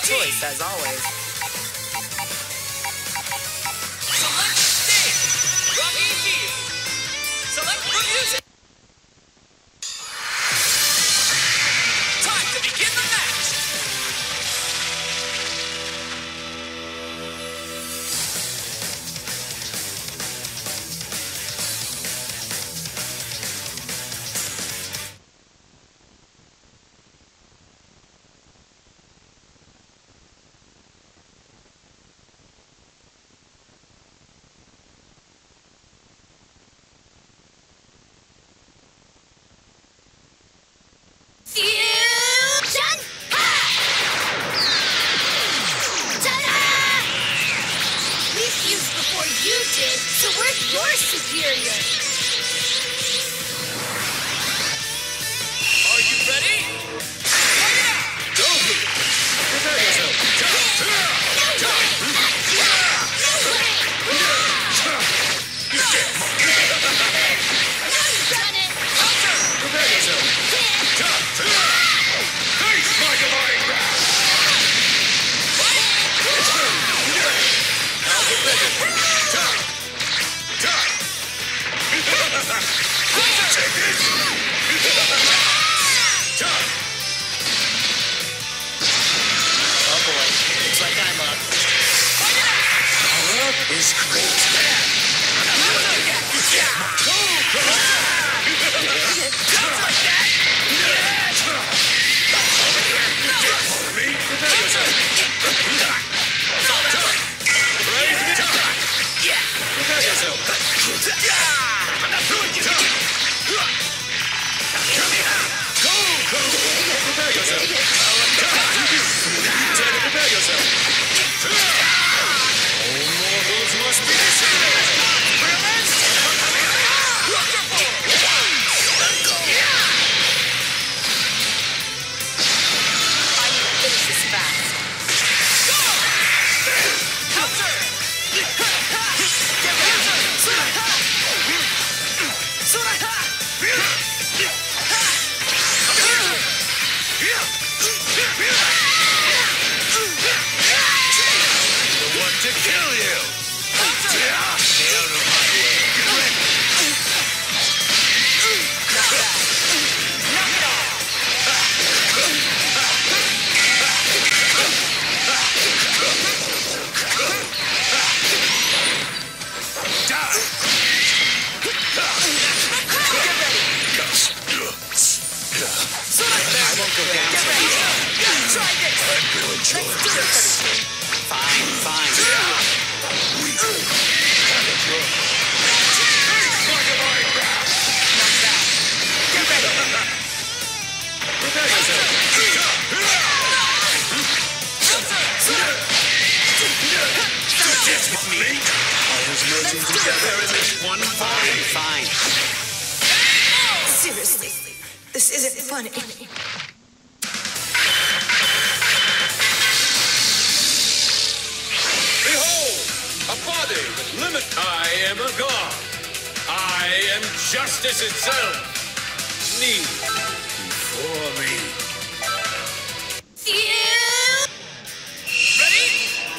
choice, as always. Select stage. Rocky Field. Select the music. Time to begin the match. Fusion! Ha! Ta-da! We fused before you did, so we're your superior. Are you ready? Go! Prepare yourself. Prepare yourself. Face my divine wrath. I'll get ready. Take this. Oh boy, looks like I'm up. Power up is great. Prepare yourself. Prepare yourself. Prepare yourself. Prepare yourself. All mortals must be destroyed. I need to finish this fast. The one to kill you. Stay out of my way. Get ready. I won't go down. Fine, fine. Prepare yourself. Dance with me. Powers merging together in this one body. Fine. Seriously, this isn't funny. Behold, a body with limit. I am a god. I am justice itself. Kneel before me. Ready?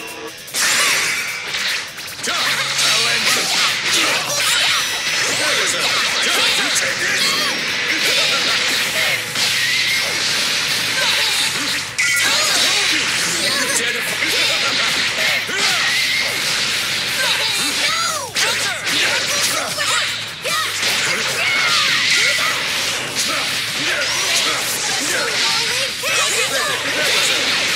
I'll end you. Prepare yourself. You take this. Prepare yourself.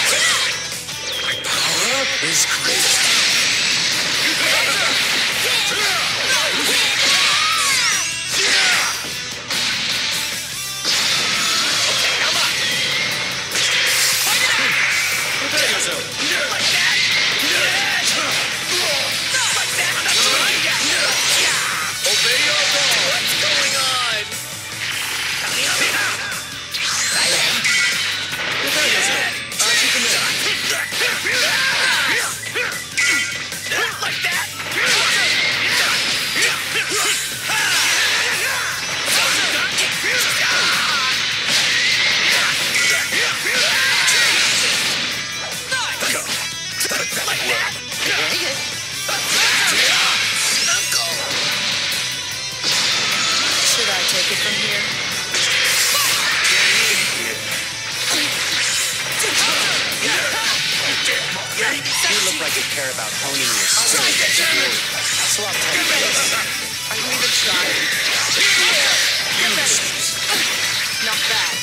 about honing your skills. Swap techniques. Are you even trying? Get ready. Not bad.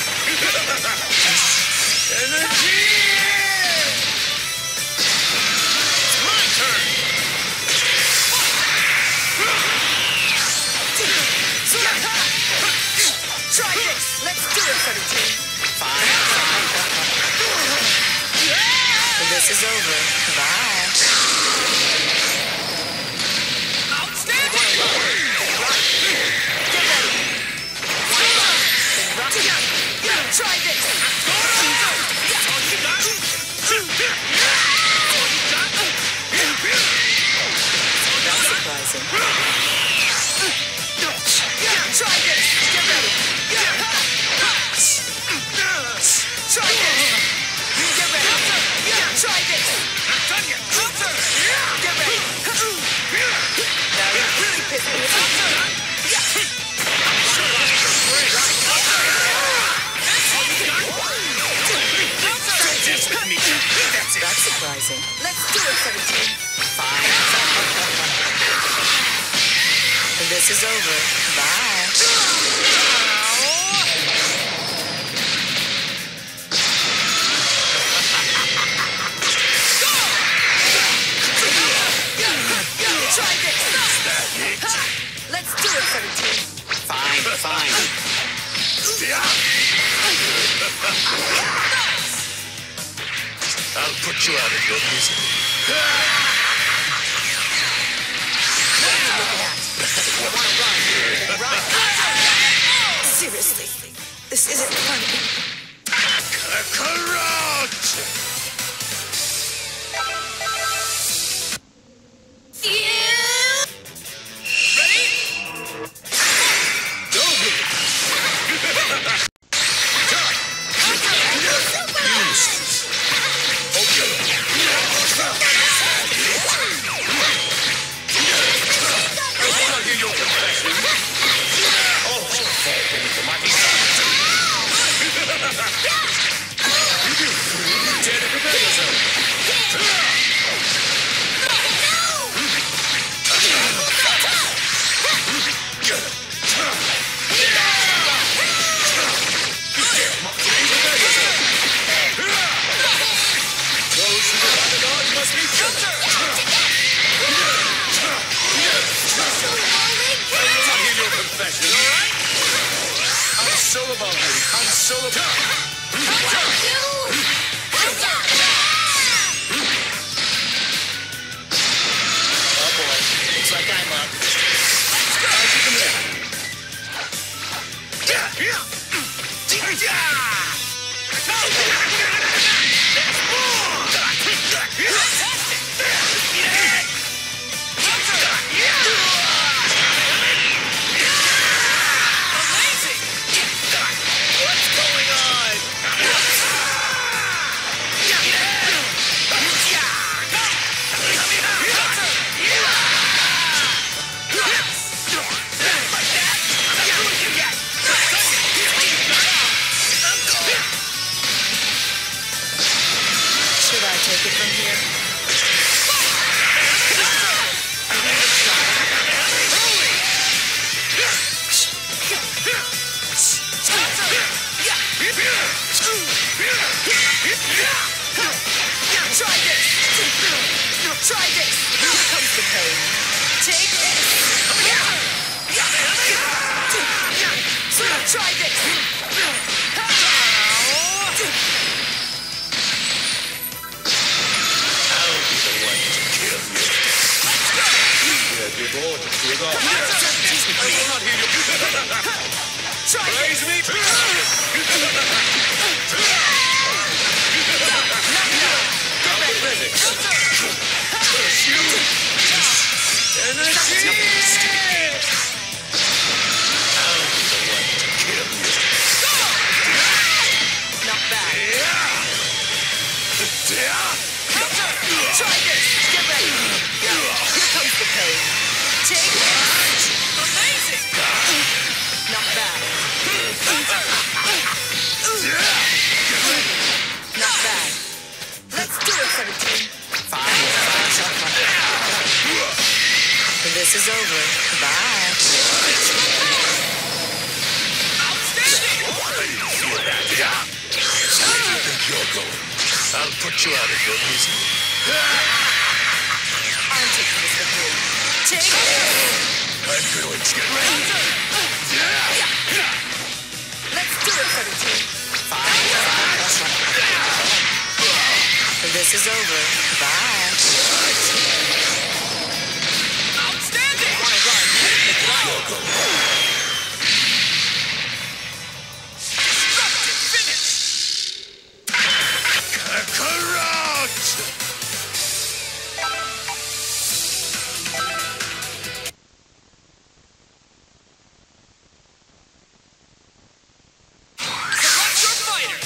Energy! It's my turn! Try this. Let's do it, 17. Fine. This is over. Bye. Outstanding! Get ready. Try this. That's surprising. Try this. Get ready. Try this. Get ready. Try this. Get ready. Now you really pissed me off. That's surprising. Let's do it, 17. Fine. This is over. Bye. Try this. Let's do it, 17. Fine. I'll put you out of your misery. Seriously, this isn't funny. Kakarot! Ready? Go! Not bad. This is over. Bye. Outstanding! You think you're going? I'll put you out of your misery. I'm taking this with me. Take it! I'm going to get Let's do it for the team. This is over. Bye. Outstanding! Destructive finish! Kakarot! Select your fighter!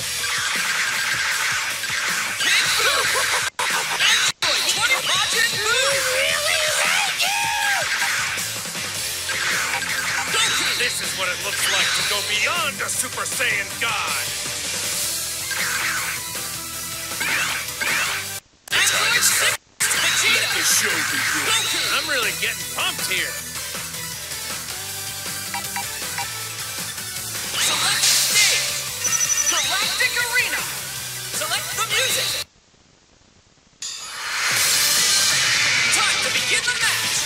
King Boo! Android 20 Project Boo! Goku! This is what it looks like to go beyond a Super Saiyan God! Android 6 Vegeta! The show begins. Goku! I'm really getting pumped here! Select stage! Galactic Arena! Select the music! Time to begin the match!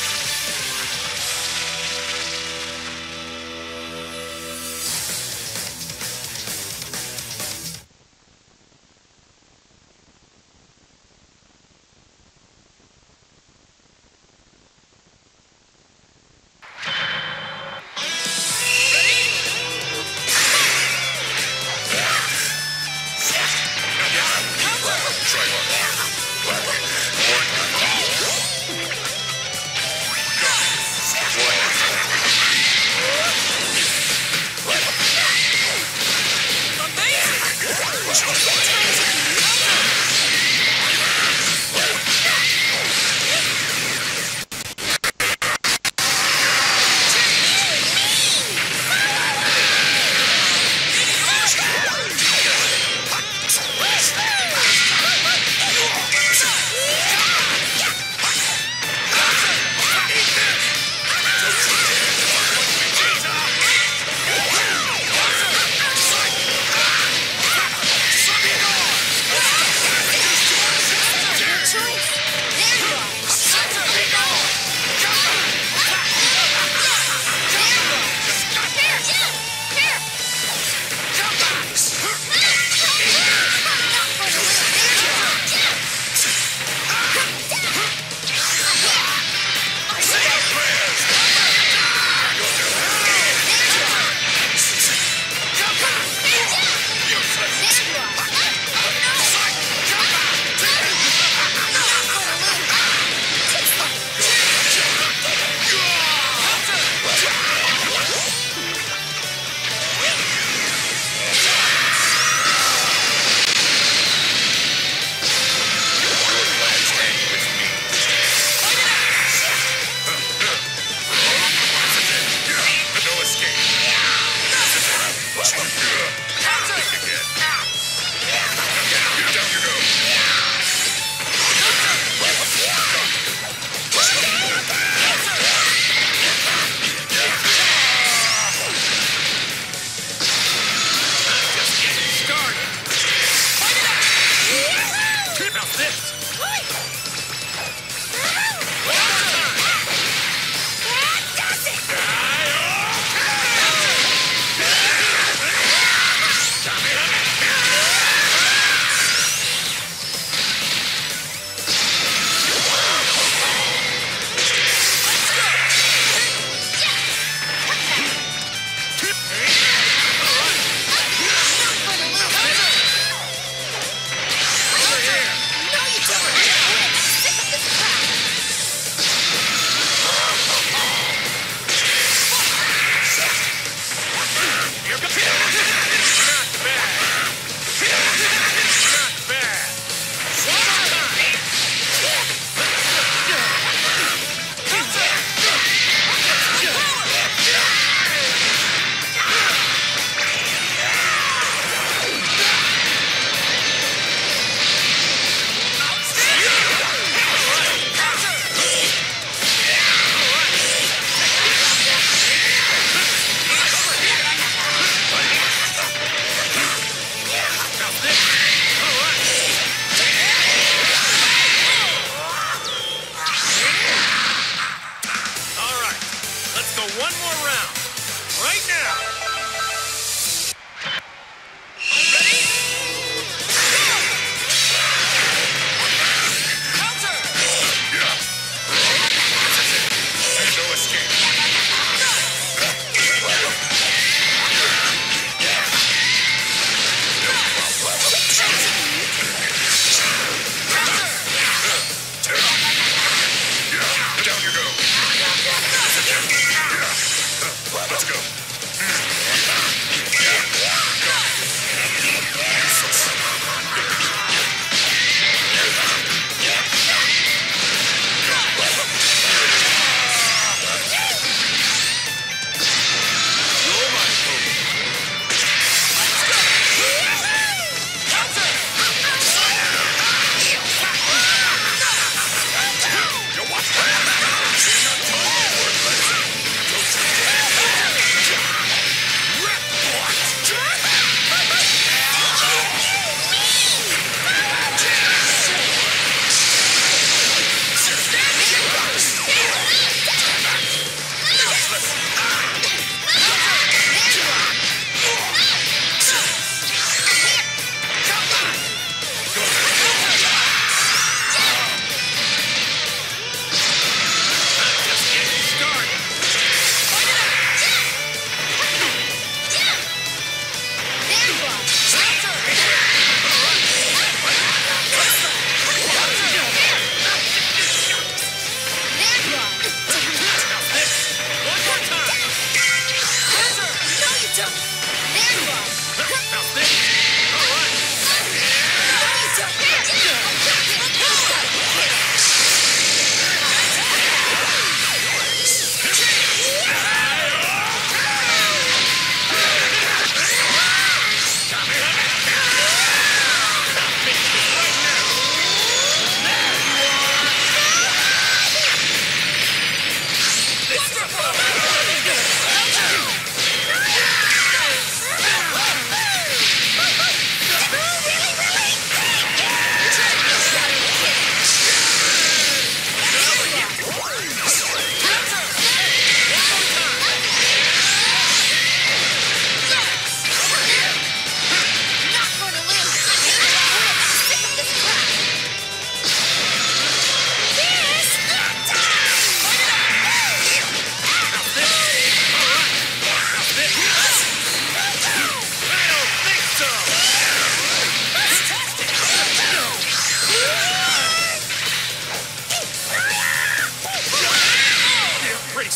Ready? Counter!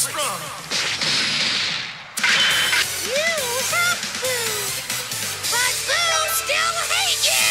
sprung. You have Boo! But Boo still hate you!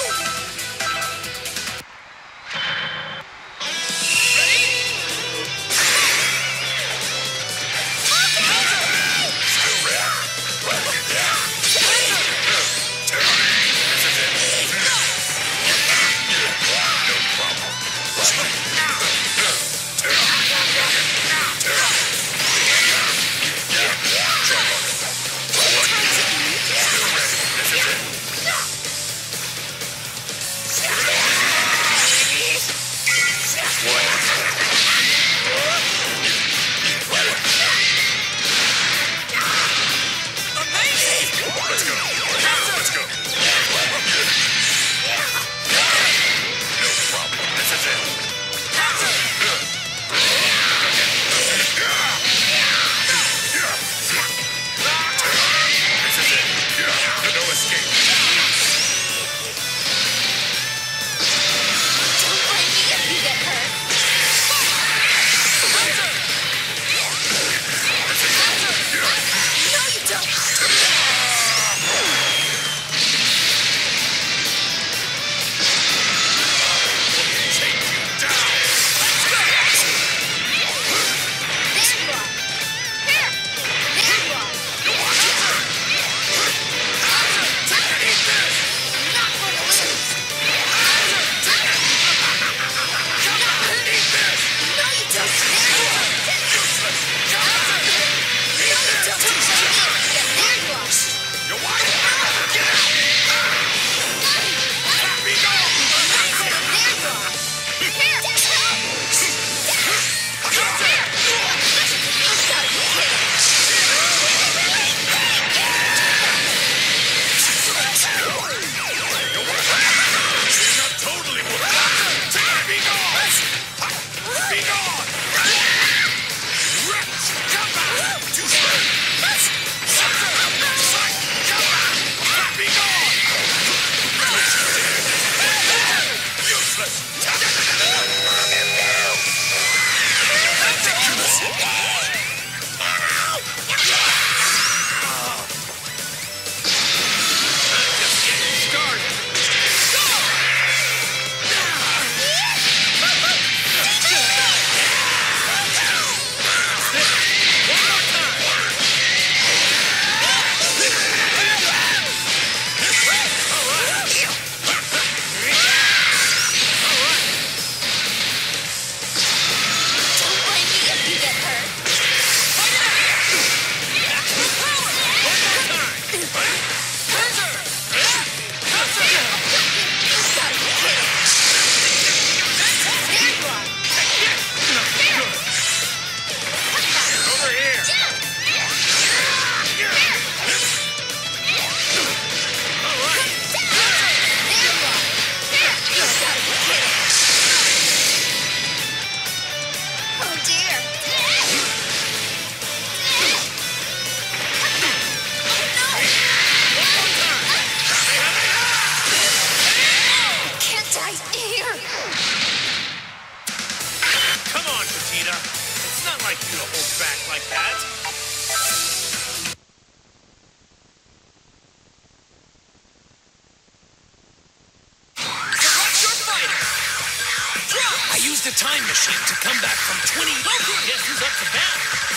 used a time machine to come back from 20... Goku, guess who's up to bat?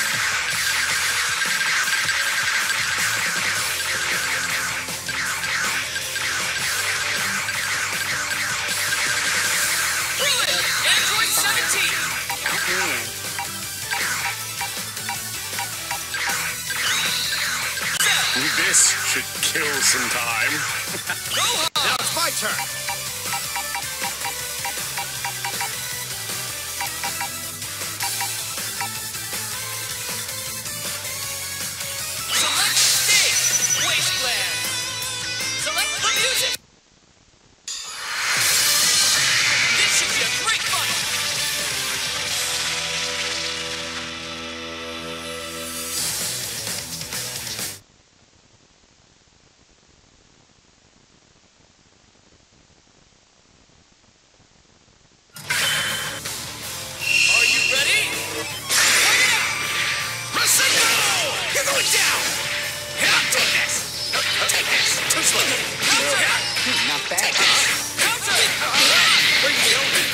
Brilliant! Android 17! This should kill some time. Now it's my turn. Select stage. Wasteland. Select the music. This should be a great fight. Not bad. Counter! Where you going?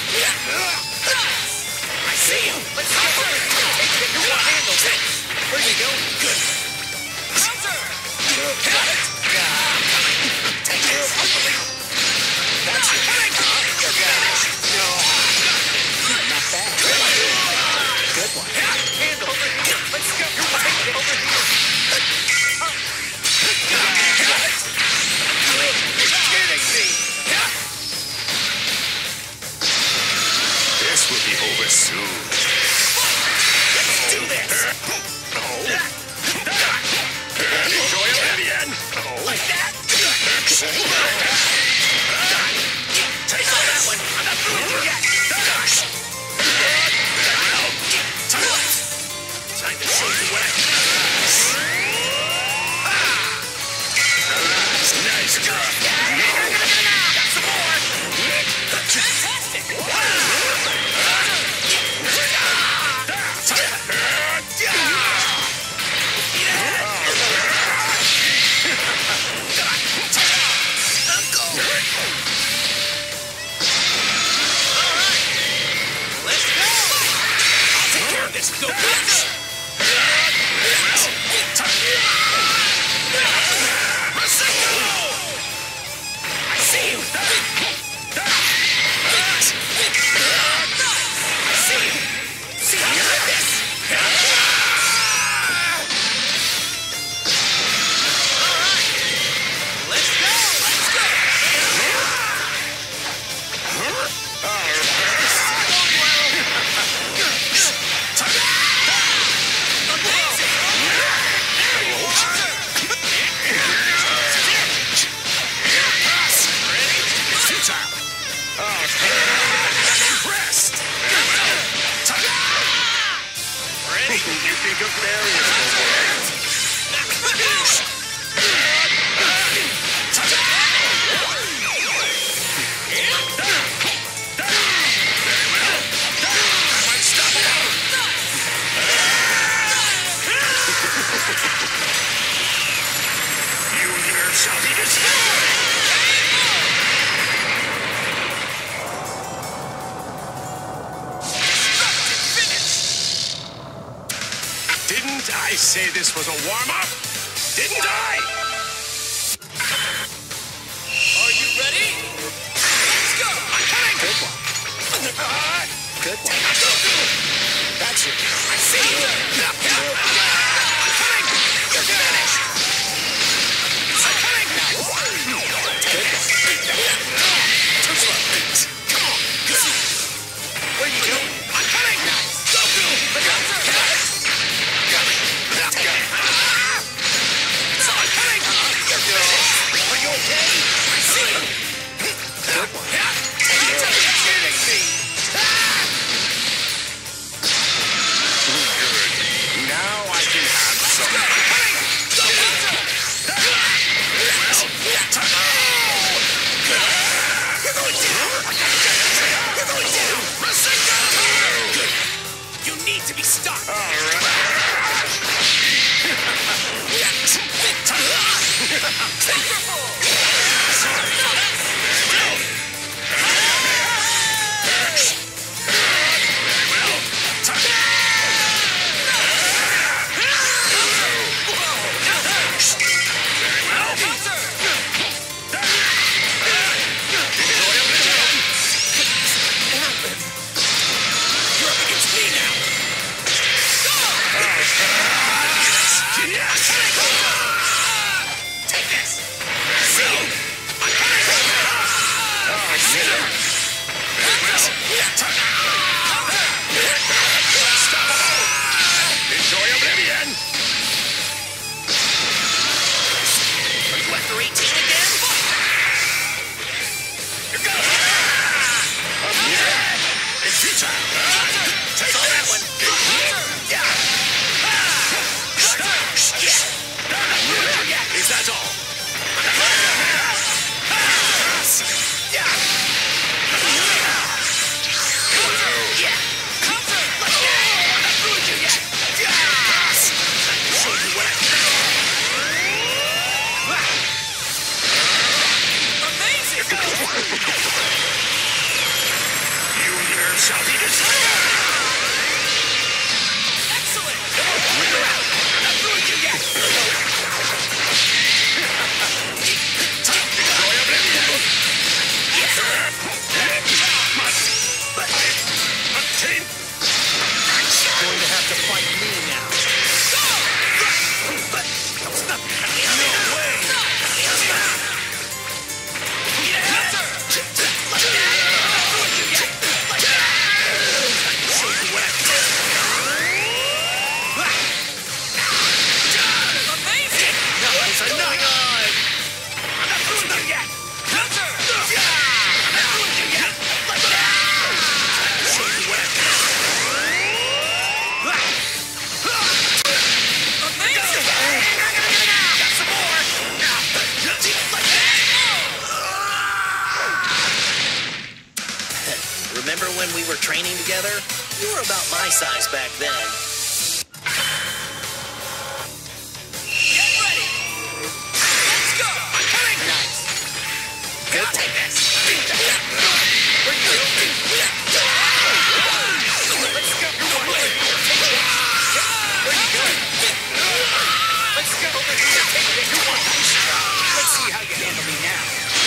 I see you! Let's go! You want handles? Where you going? Good. Counter! Got it. Take this! That's it. You're finished! Not bad. Good one. Handle. Let's go. Take it over here. You're kidding me. This will be over soon. Let's do this! Enjoy it, Vivian. Like that? Take on that one! I'm not through with you yet! Time to show you what I can do! Nice drop. Got some more! Fantastic! Let's go! I'll take care of this! Go, bitch! I see you! I see you! See how you like this! Let's go! Let's go! You think a barrier will work? You here shall be destroyed! Didn't I say this was a warm-up? Didn't I? Are you ready? Let's go! I'm coming! Good one. Good one. That's it. I see you! I'm coming! You're finished! I'm coming! Good one. Too slow. Come on! Go! Where you going? I'm coming! Goku! The counter! I'm coming! You're finished! Are you okay? I see you! Good one. Counter! You're kidding me. Good. Now I can have some. I'm coming! Go counter! You're going down! You're going down! Good. You need to be stopped! You're up against me now! Take this! size back then. Get ready! Let's go! Nice. Good. Take this! Let's go! Let's go over here. Take this. Let's see how you handle me now.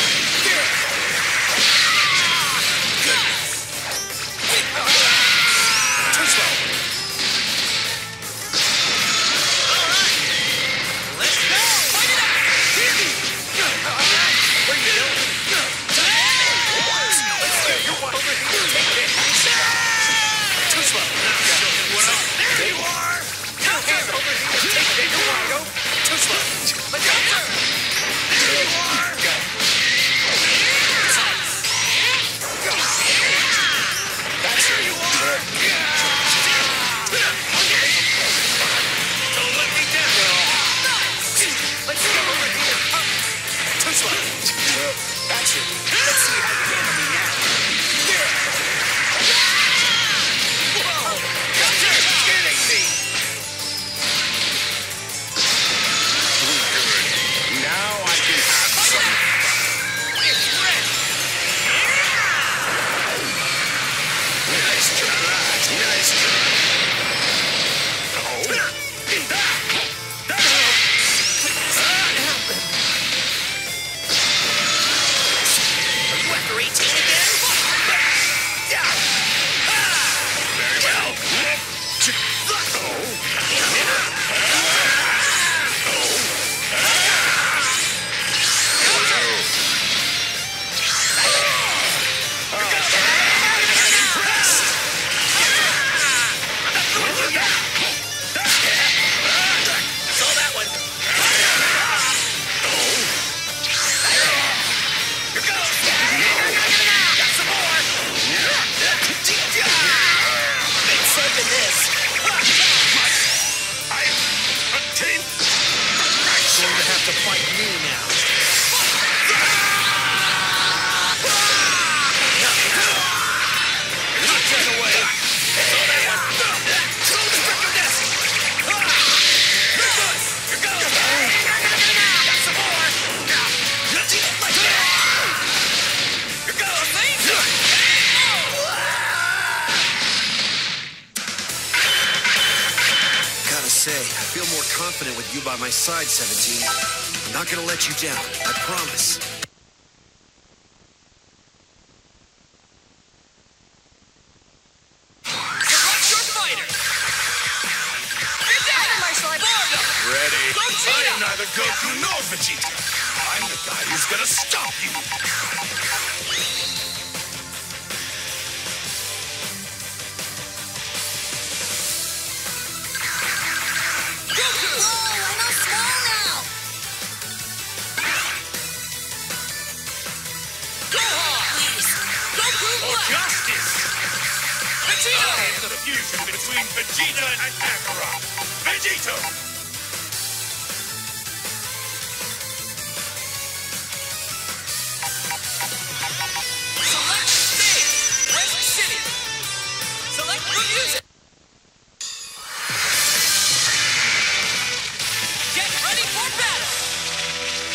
Too slow. Let's go. Fight it out. Where you going? Let's go. You want over here. Take this. Too slow. There you are. Counter over here. Take this. You want to go? Too slow. Let's go. There you are. Go. That's where you are. Don't let me down. Nice. Let's go over here. Too slow. That's it. Let's see how you handle me now. Whoa. You're kidding me. Now I can have some. It's red. Nice try. Nice try. Oh. That Are you after 18 again? very well. Saw that one. Here goes. Got some more. Big saving this. I am a team. Going to have to fight me now. Not turn away. Saw that one. Throw the brick of this. Here goes. Got some more. Like that. Here goes. Gotta say, I feel more confident with you by my side, 17. I'm not gonna let you down, I promise. Select your fighter. Get down. Gordo. Ready. I Gogeta. am neither Goku nor Vegeta. I'm the guy who's gonna stop you. Goku. Whoa, I'm all small now. Gohan. Please. Goku For Black. justice. Vegeta. I am the fusion between Vegeta and Kakarot. Vegito. Select stage. West City. Select the music. Get ready for battle.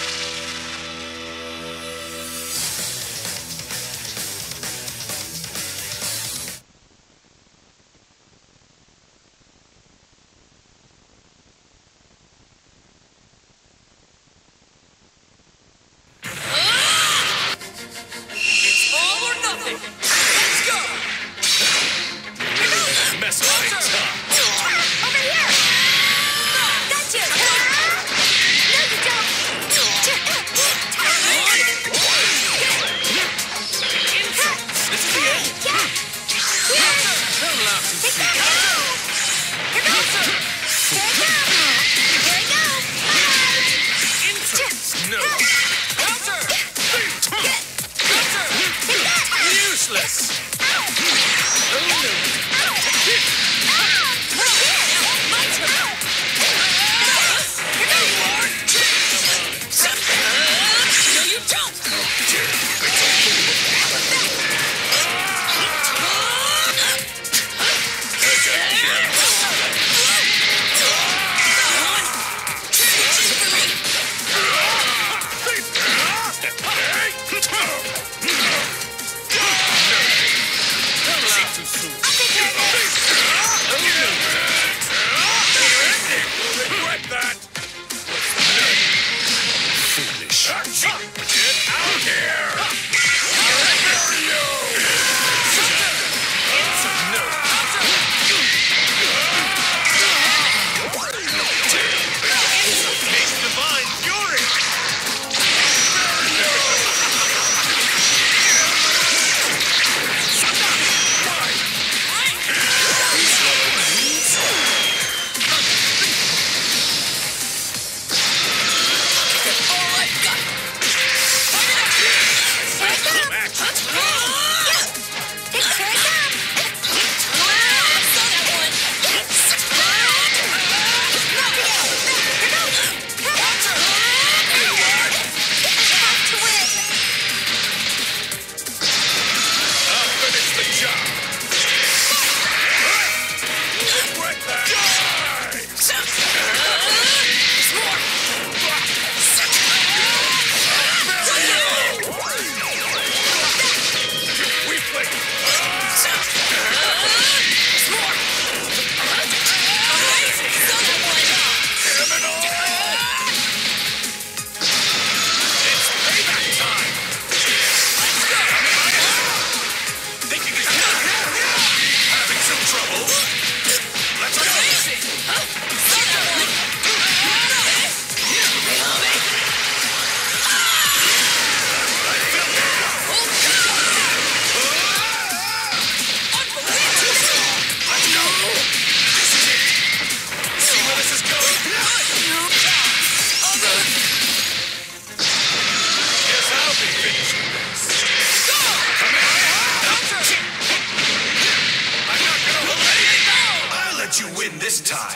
let you win this time.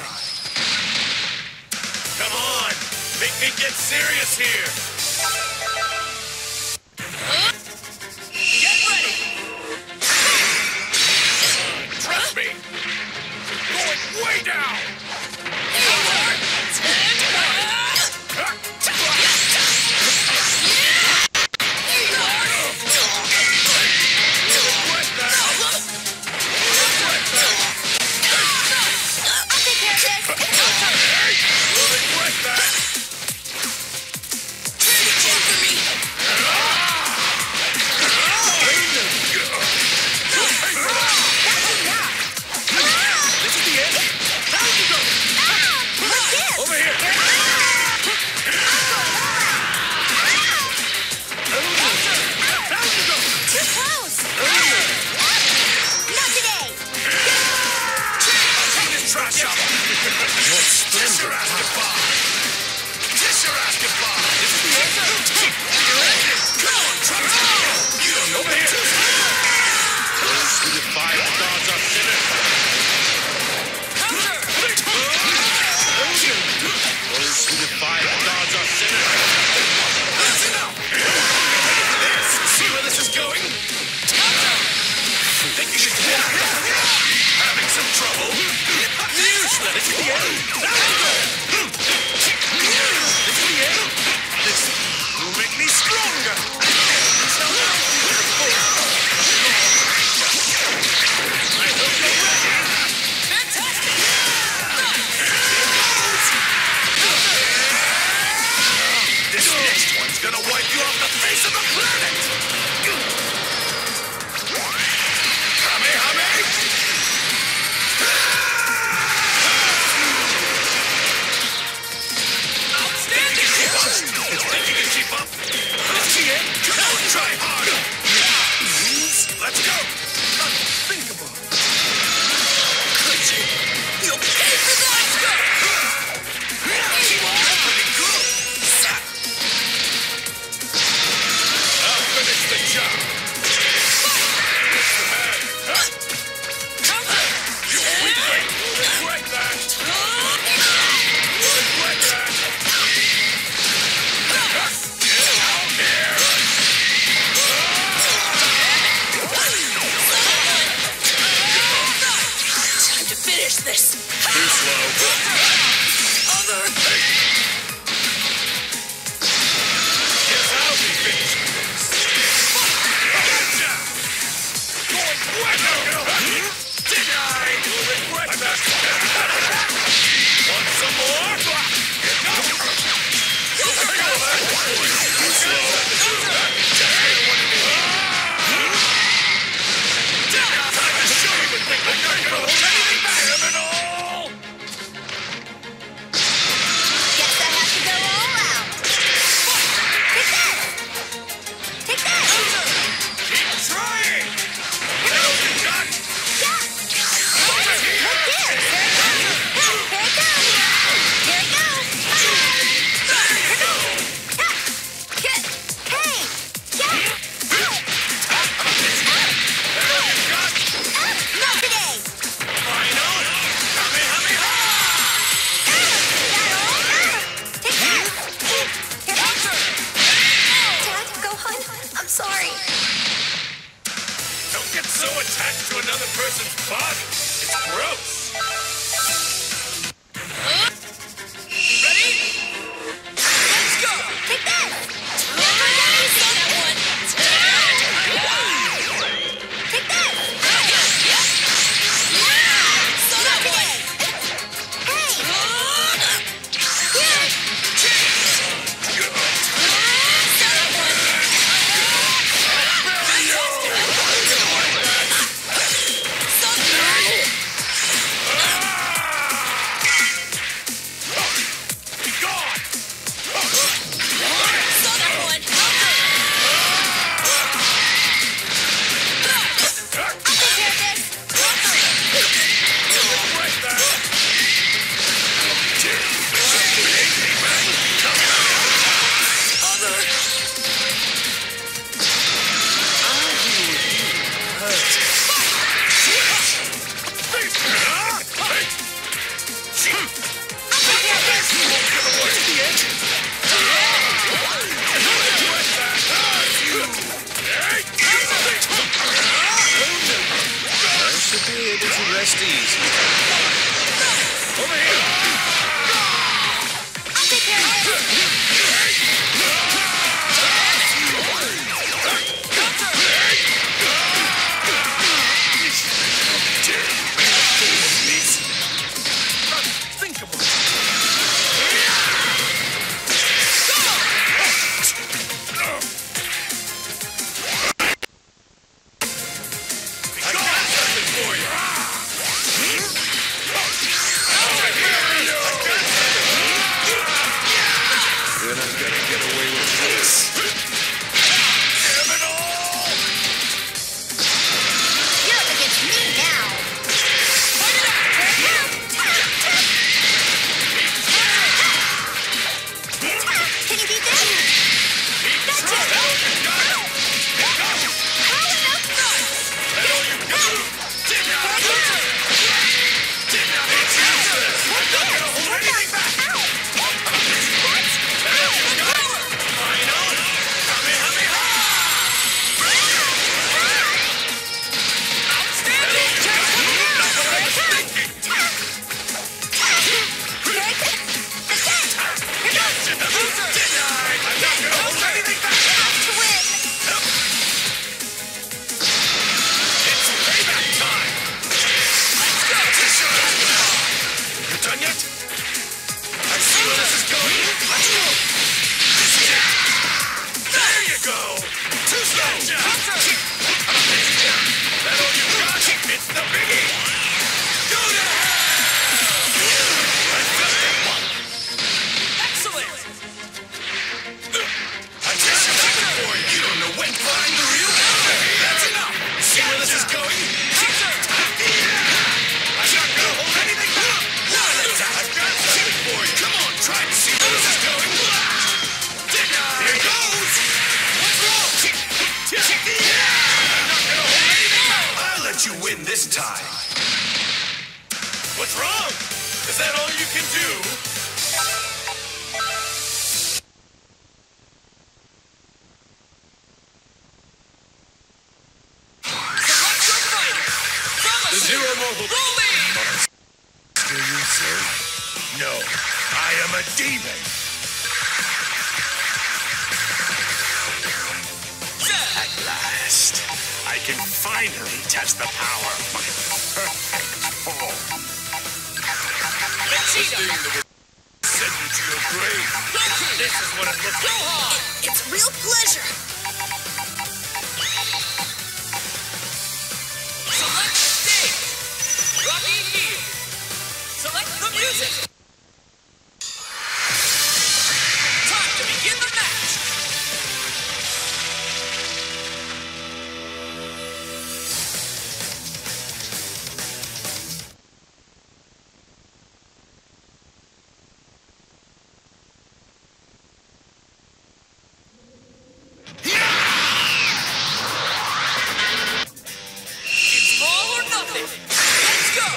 Come on, make me get serious here. Get ready! Trust me. Going way down. time. What's wrong? Is that all you can do? The Zero Mobile. Do you, sir? No, I am a demon. At last, I can finally test the power of my perfect form. Vegeta! Send you to your grave. This is what it looks like. It's a real pleasure. Select stage. Rocky Field. Select the music. Time to begin the match. It's all or nothing. Let's go.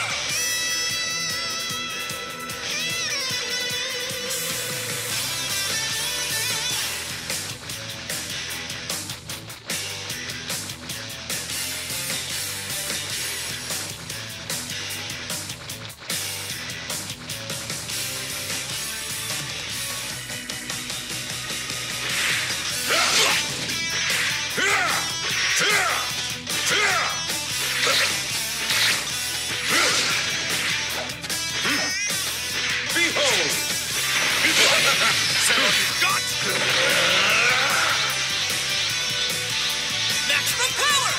Behold! Is that all you got? Maximum power.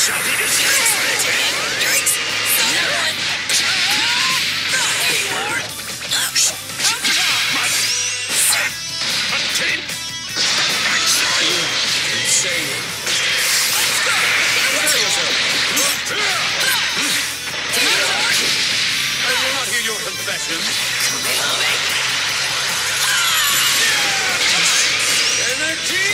shall be destroyed. Yikes! Someone! There you are! Contain perfection. Insane. Prepare yourself. I will not hear your confession. Energy!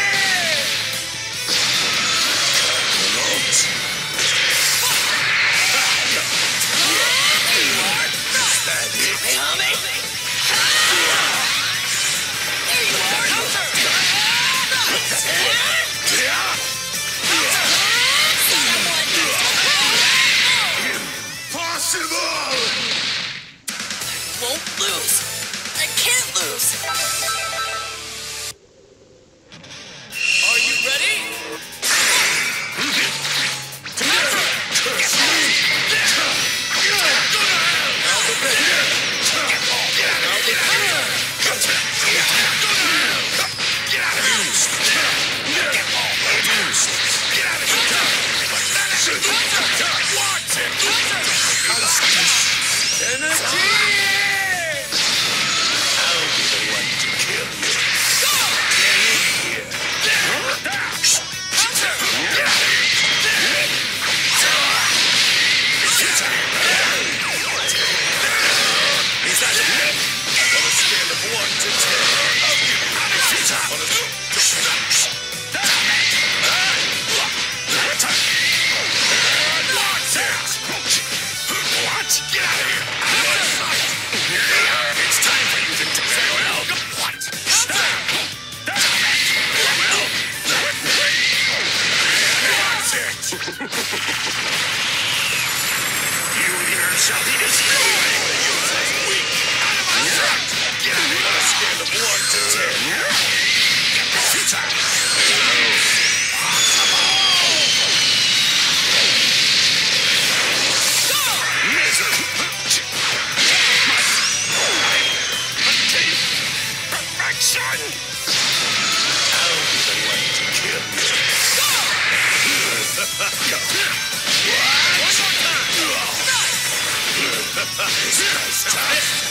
Impossible! Won't lose. I can't lose. Are you ready? Shall be destroyed! Weak! Out of my sight! Get out of here! On a scale of 1 to 10. Futile! Misery! Attain perfection! I'll be the one to kill you. One more time! This guy's tough.